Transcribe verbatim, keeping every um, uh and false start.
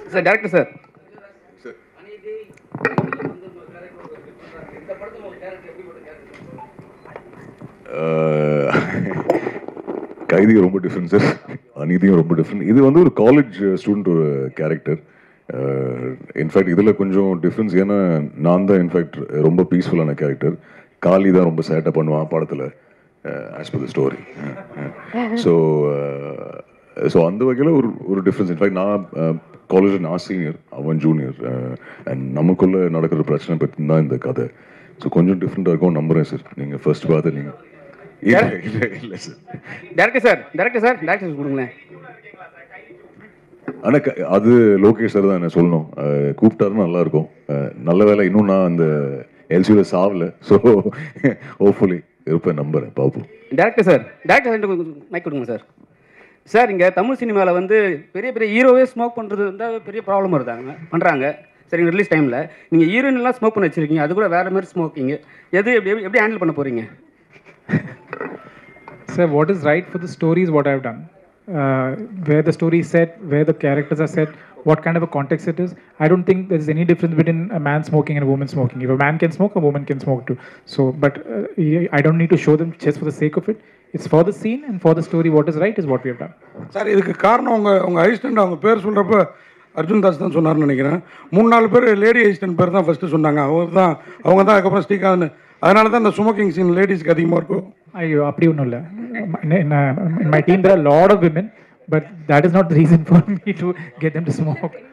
Sir director sir கைதி ரொம்ப different sir, அநீதியும் ரொம்ப டிஃப்ரெண்ட். இது வந்து ஒரு காலேஜ் ஸ்டூடெண்ட் ஒரு கேரக்டர். இன்ஃபேக்ட் இதில் கொஞ்சம் டிஃப்ரென்ஸ், ஏன்னா நான் தான் இன்ஃபேக்ட் ரொம்ப பீஸ்ஃபுல்லான கேரக்டர். காளி தான் ரொம்ப சேட்டை பண்ணுவான் படத்தில், as per the story. So so அந்த வகையில் ஒரு ஒரு டிஃப்ரென்ஸ். இன்ஃபேக்ட் நான் காலேஜில் நான் சீனியர், அவன் ஜூனியர், அண்ட் நமக்குள்ளே நடக்கிற பிரச்சனை பற்றி தான் இந்த கதை. ஸோ கொஞ்சம் டிஃப்ரெண்ட்டாக இருக்கும் நம்புகிறேன் சார். நீங்கள் ஃபர்ஸ்ட் பார்த்து நீங்கள் இல்லை இல்லை இல்லை sir. Director sir director sir director கொடுங்களேன். ஆனால் அது லோகேஷ் சார் தான் என்ன சொல்லணும், கூப்பிட்டாருன்னு நல்லாயிருக்கும். நல்ல வேலை இன்னும் நான் அந்த எல்சியில் சாவல. ஸோ ஹோப்ஃபுல்லி இருப்பேன், நம்புகிறேன், பார்ப்போம். Director sir director sir mic கொடுங்க சார். சார் இங்கே தமிழ் சினிமாவில் வந்து பெரிய பெரிய ஹீரோவே ஸ்மோக் பண்ணுறது வந்து பெரிய ப்ராப்ளம் வருதாங்க பண்ணுறாங்க. சரிங்க, ரிலீஸ் டைமில் நீங்கள் ஹீரோயின்லாம் ஸ்மோக் பண்ண வச்சுருக்கீங்க, அது கூட வேறு மாதிரி ஸ்மோக்கிங். எது எப்படி எப்படி ஹேண்டில் பண்ண போகிறீங்க? Sir, what is right for the story is what I have done. Uh, where the story is set, where the characters are set, what kind of a context it is. I don't think there is any difference between a man smoking and a woman smoking. If a man can smoke, a woman can smoke too. So, but uh, I don't need to show them just for the sake of it. It's for the scene and for the story. What is right is what we have done. Sir, இதுக்கு காரணம் உங்க உங்க assistant அவங்க பேர் சொல்றப்ப அர்ஜுன் தாஸ் தான் சொன்னார்னு நினைக்கிறேன். மூணு நாலு பேர் லேடி அசிஸ்டன்ட் பேர் தான் ஃபர்ஸ்ட் சொன்னாங்க. அவங்க தான் அவங்க தான் அதுக்கப்புறம் ஸ்ரீகாந்த். அதனால தான் இந்த ஸ்மோக்கிங் சீன் லேடிஸ்க்கு அதிகமாக இருக்கும். ஐயோ அப்படி ஒன்றும் இல்லை. In my team there are a lot of women, but that is not the reason for me to get them to smoke.